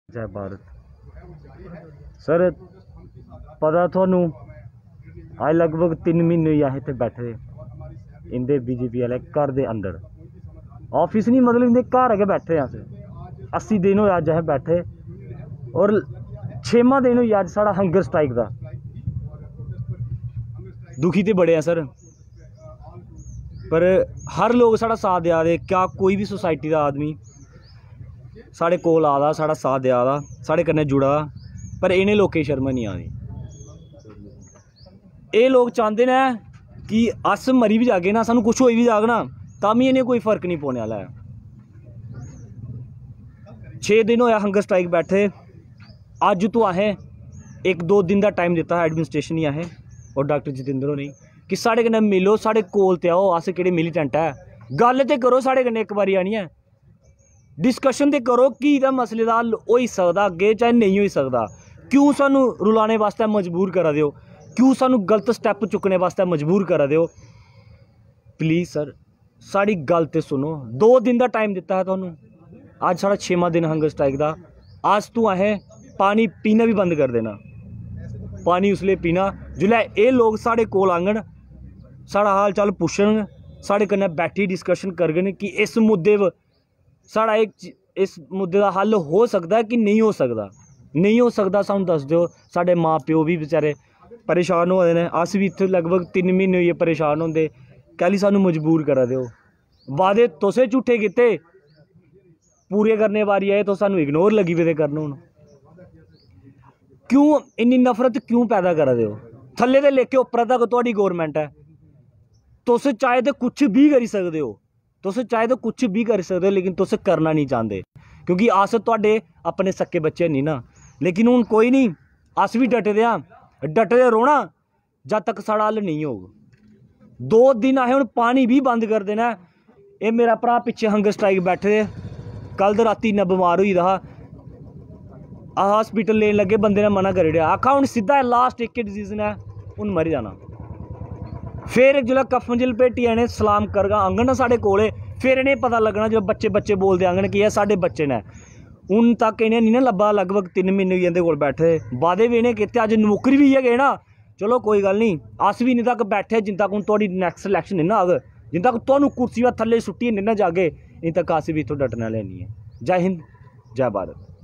जय भारत। सर पता थोनू अज लगभग 3 महीने हुई अस इतने बैठे इंदे बीजेपी वाले घर के अंदर ऑफिस नहीं मतलब इंदे घर अगे बैठे अस 80 दिन होया अज अस बैठे और 6वां दिन हुई अज साढ़ा हंगर स्ट्राइक का। दुखी तो बड़े हैं सर, पर हर लोग साढ़ा साथ देआ दे। क्या कोई भी सोसाइटी का आदमी साढ़े कोल आ दा साढ़ा साथ देआ दा साढ़े कन्नै जुड़ा दा, पर इन्हें लोकें शर्म नहीं आनी। ये लोग चाहते न कि अस मरी भी जागे ना, सानू कुछ हो भी जाग ना, तां इन्हें कोई फर्क नहीं पौने वाला है। 6 दिन होया हंगर स्ट्राइक बैठे। अज तो असें 1-2 दिन का टाइम दिता एडमिनिस्ट्रेशन ही असें और डॉक्टर जतिंदर होरें कि साढ़े कन्नै मिलो, साढ़े कोल ते आओ। अस केह्ड़े मिलीटेंट है, गल ते करो साढ़े कन्नै एक बारी आनी है, डिस्कशन ते करो कि इहदा मसले दा हल होई सकदा अगे चाहे नहीं होई सकदा। क्यों सानू रुलाने वास्ते मजबूर करा दे हो, क्यों सानू गलत स्टैप चुकने वास्ते मजबूर करा दे हो। प्लीज़ सर साड़ी गल ते सुनो। 2 दिन का टाइम दिता है तुहानू, अज साढ़ा 6वां दिन हंगर स्ट्राइक का। अज तू असें पानी पीना भी बंद कर देना। पानी उसले पीना जिसलै ये लोग साढ़े कोल आंगन, साढ़ा हाल चाल पुछन, साढ़े कन्नै बैठी डिस्कशन करगन कि इस मुद्दे साढ़ा इस मुद्दे का हल हो सकता है कि नहीं हो सकता। नहीं हो सकता सानू दस दो। साढ़े माँ प्यो भी बेचारे परेशान होए ने, अस भी इत्थे लगभग 3 महीने होइए परेशान होंदे। कैली सानू मजबूर करा दे हो। वादे तुसें झूठे कीते, पूरे करने बारी आए तो सानू इग्नोर लगी पेदे करन। हुण क्यों इन्नी नफरत क्यों पैदा करा दे हो। थल्ले दे लेके उप्पर तक तुहाडी गौरमेंट है, तुस चाहे तो कुछ भी करी सकते हो, तुस चाहे तो कुछ भी करी सकते हो, लेकिन तुस करना नहीं चाहते क्योंकि अस तुहाडे अपने सक्के बच्चे नहीं ना। लेकिन हुण कोई नहीं, अस भी डटे दे आं, डटे रौहना जब तक साढ़ा हल नहीं होग। 2 दिन असें हुण पानी भी बंद कर देना। ये मेरा भरा पिछे हंगर स्ट्राइक बैठे दे, कल तो राती इन्ना बमार होई दा हा, हॉस्पिटल लेन लगे, बंदे ने मना करी ओड़ेआ, आखा हुण सिद्धा लास्ट एक डिसीजन है, हुण मरी जाना। फिर जो कफन जिल भेटी इन्हें सलाम करगा आंगन ना साढ़े कोले, फिर इन्हें पता लगना जो बच्चे बच्चे बोलते आंगन कि यह साढ़े बच्चे ने। हूँ तक इन्हें नहीं ना लब्भा, लगभग 3 महीने हुई इंदे कोल बैठे। वादे भी इन्हें किते, अज नौकरी भी है गए ना। चलो कोई गल नहीं, अस भी इन्ने तक बैठे जिन तक हूँ थोड़ी नैक्सट इलैक्शन नहीं ना आग, जिन तक तुहानू कुर्सी थल्ले सुट्टी नहीं ना जागे, इन तक अस भी इत्थों डटने वाले नहीं है। जय हिंद, जय भारत।